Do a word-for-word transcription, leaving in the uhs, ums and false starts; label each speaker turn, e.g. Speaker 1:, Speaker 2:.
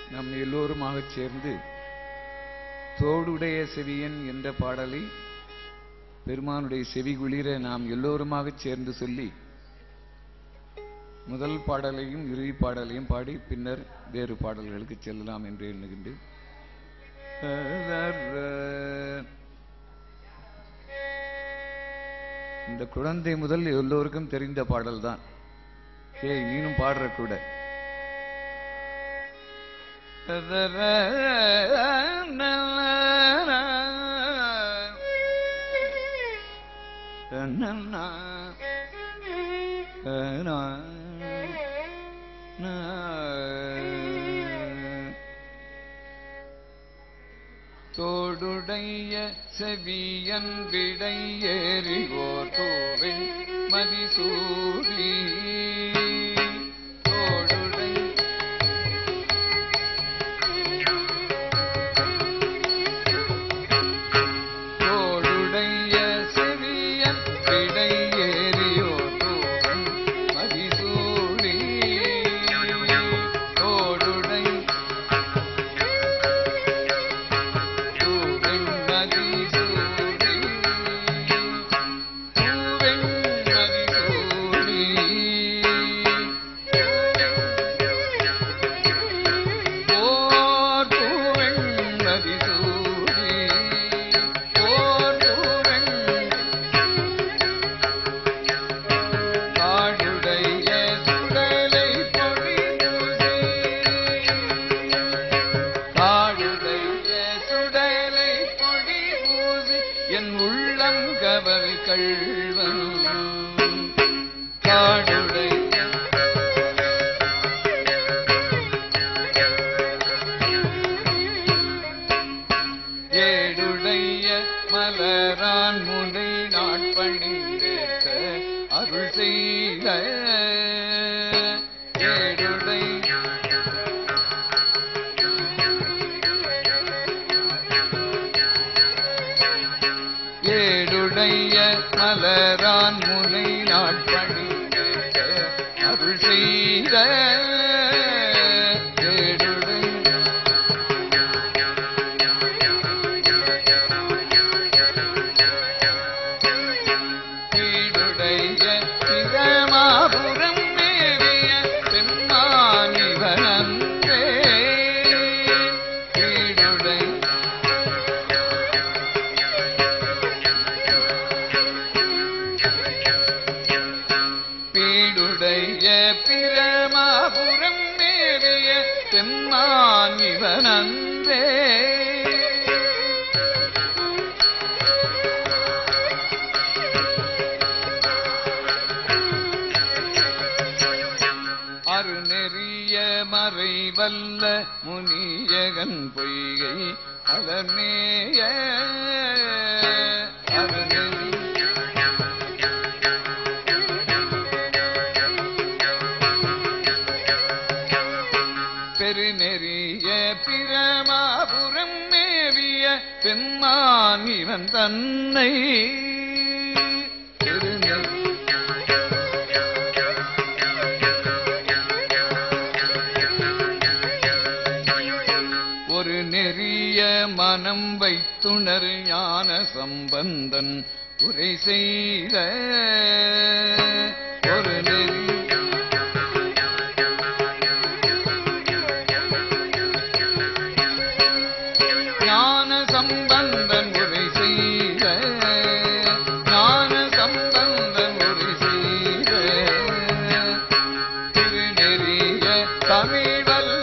Speaker 1: நம் எல்லோருமாக சேர்ந்து தோடுடைய செவியன் என்ற பாடலை பெருமானுடைய செவி குளிர நாம் எல்லோருமாக சேர்ந்து சொல்லி முதல் பாடலையும் இறுதி பாடலையும் பாடி பின்னர் வேறு பாடல்களுக்கு செல்லலாம் என்று எண்ணுகின்றேன். இந்த குழந்தை முதல் எல்லோருக்கும் தெரிந்த பாடல் தான். ஏ நீனும் பாடுற கூட. தோடுடைய செவியன் விடை ஏறிவோர் தூவை மதிசூடி என் உள்ளம் கவர் கள்வன் காடுடை ஏடுடைய மலரான் முனை நாட்பணிந்தேற்ற அருள் செய்த ஏடுடை ஏடுடைய மலரான் முனை நாட்பணிந்தேற்ற அருள் செய்த ஏடுடை பீடுடைய சிவமாபுரம் மேவிய பெம்மானிவனன்றே பீடுடை பீடுடைய பிரமாபுரம் மேவிய பெம்மானிவனன்றே அருநெறிய மறைவல்ல முனியகன் பொய்கை அலர்மேய அருநெறி பெருநெறிய பிரமாபுரம் மேவிய பெம்மான் இவன் தன்னை ஒரு நெறிய மனம் வைத்துணர் ஞான சம்பந்தன் உரை செய்த ஒரு நெறி ஞான சம்பந்தன் உரை செய்த ஞான சம்பந்தன் உரை செய்த திருநெறிய தமிழ்